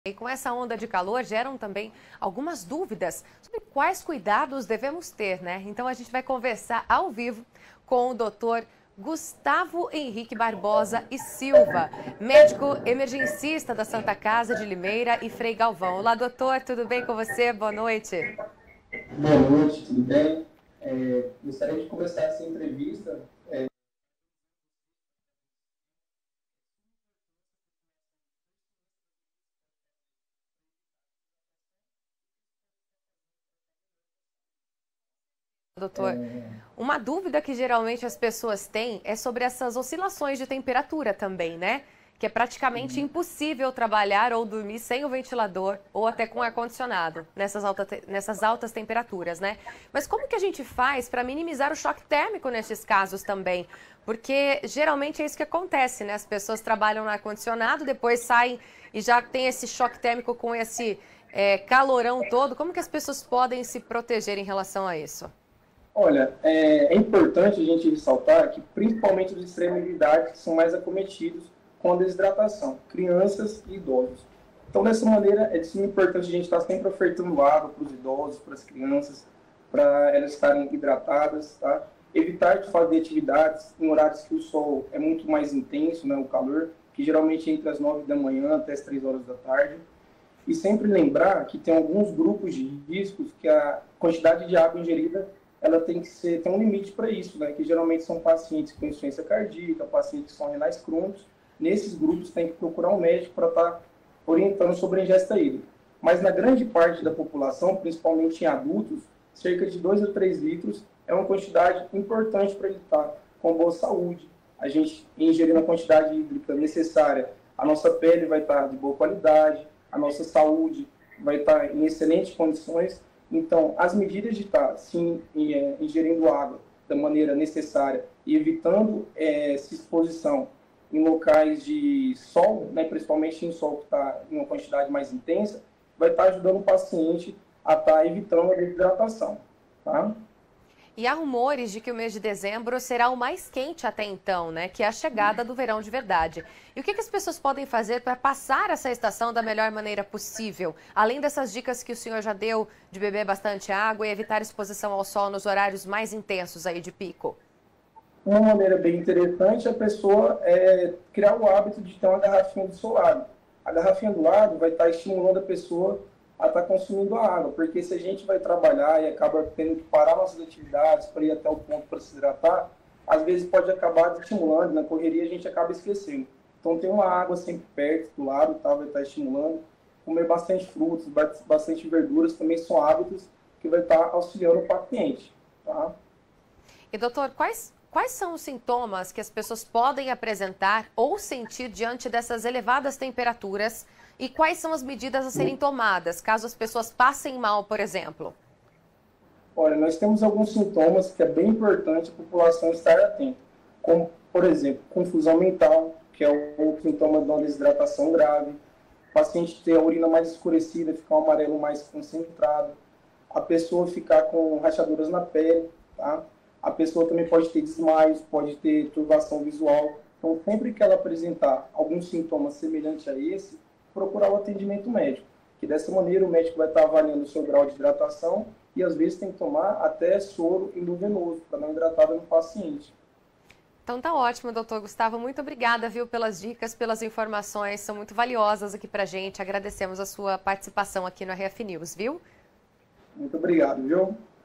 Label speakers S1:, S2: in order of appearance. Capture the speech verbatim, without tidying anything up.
S1: E com essa onda de calor geram também algumas dúvidas sobre quais cuidados devemos ter, né? Então a gente vai conversar ao vivo com o doutor Gustavo Henrique Barbosa e Silva, médico emergencista da Santa Casa de Limeira e Frei Galvão. Olá, doutor, tudo bem com você? Boa noite.
S2: Boa noite, tudo bem? É, gostaria de começar essa entrevista é,
S1: Doutor, uma dúvida que geralmente as pessoas têm é sobre essas oscilações de temperatura também, né? Que é praticamente impossível trabalhar ou dormir sem o ventilador ou até com ar-condicionado nessas, alta, nessas altas temperaturas, né? Mas como que a gente faz para minimizar o choque térmico nesses casos também? Porque geralmente é isso que acontece, né? As pessoas trabalham no ar-condicionado, depois saem e já tem esse choque térmico com esse é, calorão todo. Como que as pessoas podem se proteger em relação a isso?
S2: Olha, é, é importante a gente ressaltar que principalmente os de extrema idade que são mais acometidos com a desidratação, crianças e idosos. Então, dessa maneira, é de suma importância a gente estar sempre ofertando água para os idosos, para as crianças, para elas estarem hidratadas, tá? Evitar de fazer atividades em horários que o sol é muito mais intenso, né, o calor, que geralmente é entre as nove da manhã até as três horas da tarde. E sempre lembrar que tem alguns grupos de riscos que a quantidade de água ingerida ela tem que ser, tem um limite para isso, né? Que geralmente são pacientes com insuficiência cardíaca, pacientes que são renais crônicos. Nesses grupos tem que procurar um médico para estar tá orientando sobre a ingesta hídrica. Mas na grande parte da população, principalmente em adultos, cerca de dois a três litros é uma quantidade importante para ele estar com boa saúde. A gente ingerindo a quantidade hídrica necessária, a nossa pele vai estar de boa qualidade, a nossa saúde vai estar em excelentes condições. Então, as medidas de estar sim, ingerindo água da maneira necessária e evitando é, essa exposição em locais de sol, né, principalmente em sol que está em uma quantidade mais intensa, vai estar ajudando o paciente a estar evitando a desidratação. Tá?
S1: E há rumores de que o mês de dezembro será o mais quente até então, né? Que é a chegada do verão de verdade. E o que, que as pessoas podem fazer para passar essa estação da melhor maneira possível? Além dessas dicas que o senhor já deu de beber bastante água e evitar exposição ao sol nos horários mais intensos aí de pico.
S2: Uma maneira bem interessante é a pessoa é, criar o hábito de ter uma garrafinha do seu lado. A garrafinha do lado vai estar estimulando a pessoa a estar consumindo a água, porque se a gente vai trabalhar e acaba tendo que parar nossas atividades para ir até o ponto para se hidratar, às vezes pode acabar estimulando, na correria a gente acaba esquecendo. Então tem uma água sempre perto, do lado, tá, vai estar estimulando. Comer bastante frutos, bastante verduras também são hábitos que vai estar auxiliando o paciente. Tá?
S1: E doutor, quais, quais são os sintomas que as pessoas podem apresentar ou sentir diante dessas elevadas temperaturas? E quais são as medidas a serem tomadas, caso as pessoas passem mal, por exemplo?
S2: Olha, nós temos alguns sintomas que é bem importante a população estar atenta, como, por exemplo, confusão mental, que é o sintoma de uma desidratação grave, o paciente ter a urina mais escurecida, ficar um amarelo mais concentrado, a pessoa ficar com rachaduras na pele, tá? A pessoa também pode ter desmaios, pode ter turbação visual. Então, sempre que ela apresentar algum sintoma semelhante a esse, procurar o atendimento médico, que dessa maneira o médico vai estar avaliando o seu grau de hidratação e às vezes tem que tomar até soro endovenoso para dar uma hidratada no paciente.
S1: Então tá ótimo, doutor Gustavo. Muito obrigada, viu, pelas dicas, pelas informações, são muito valiosas aqui pra gente. Agradecemos a sua participação aqui no R F News, viu?
S2: Muito obrigado, viu?